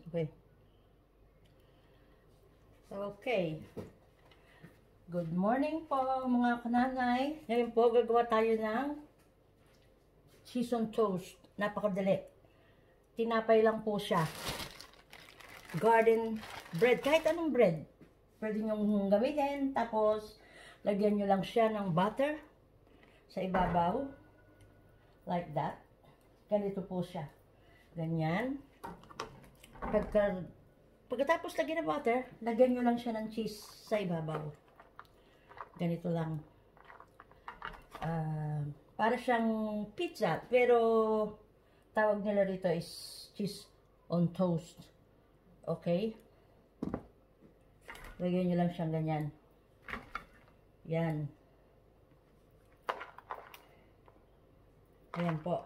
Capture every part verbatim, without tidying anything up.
Okay. Okay. Good morning po mga kananay. Ngayon po gagawa tayo ng cheese on toast. Napakadali. Tinapay lang po siya. Garden bread. Kahit anong bread. Pwede nyo gamitin. Tapos, lagyan nyo lang siya ng butter sa ibabaw. Like that. Ganito po siya. Ganyan. Pagka, pagkatapos lagyan ng butter, lagyan nyo lang siya ng cheese sa ibabaw. Ganito lang. Uh, para siyang pizza, pero tawag nila rito is cheese on toast. Okay? Lagyan nyo lang siyang ganyan. Yan. Ayan po.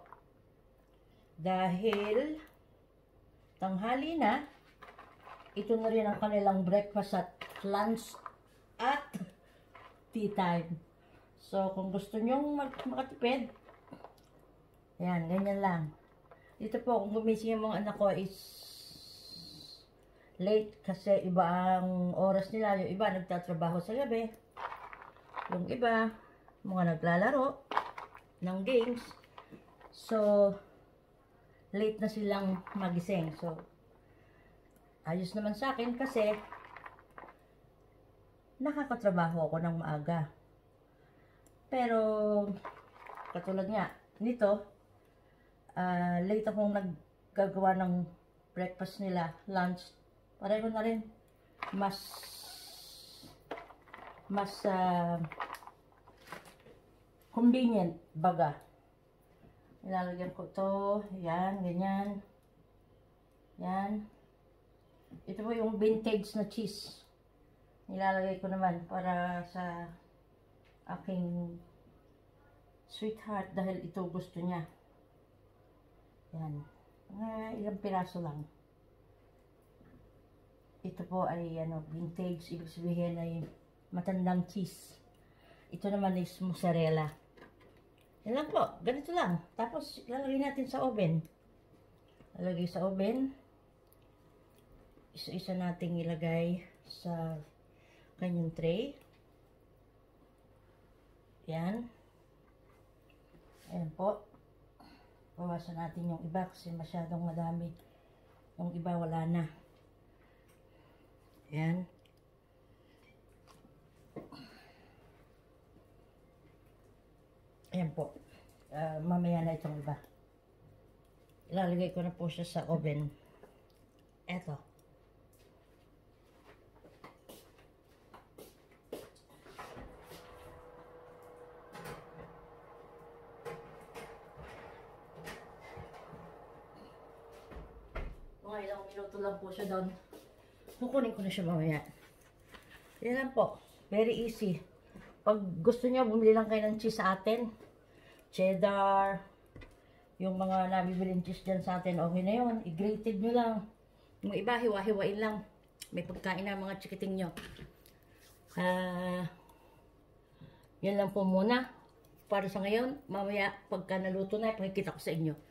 Dahil tanghali na, ito na rin ang kanilang breakfast at lunch at tea time. So, kung gusto nyong makatipid, ayan, ganyan lang. Dito po, kung gumising yung mga anak ko is late kasi iba ang oras nila. Yung iba nagtatrabaho sa gabi. Yung iba, mga naglalaro ng games. So, late na silang magising. So, ayos naman sa akin kasi nakakatrabaho ako ng maaga. Pero, katulad nga, nito, uh, late akong naggagawa ng breakfast nila, lunch. Pareho na rin. Mas, mas, uh, convenient, baga. Nilalagyan ko to, yan, ganyan. Yan. Ito po yung vintage na cheese. Nilalagay ko naman para sa aking sweetheart dahil ito gusto niya. Yan. Uh, ilang piraso lang. Ito po ay ano, vintage. Ibig sabihin ay matandang cheese. Ito naman is mozzarella. Yan lang po. Ganito lang. Tapos ilalagay natin sa oven. Ilalagay sa oven. Isa-isa nating ilagay sa kanyang tray. Yan. Ayan po. Bawasan natin yung iba kasi masyadong madami. Yung iba wala na. Yan. Ayan po. Uh, mamaya na itong iba. Ilalagay ko na po siya sa oven. Eto. Mga ilang minuto lang po siya doon. Kukunin ko na siya mamaya. Yan lang po. Very easy. Pag gusto niyo, bumili lang kayo ng cheese sa atin. Cheddar. Yung mga nabibiling cheese dyan sa atin, okay na yun. I-grated nyo lang. Yung iba, hiwa-hiwain lang. May pagkain na mga chikiting nyo. Uh, yan lang po muna. Para sa ngayon, mamaya, pagka naluto na, pakikita ko sa inyo.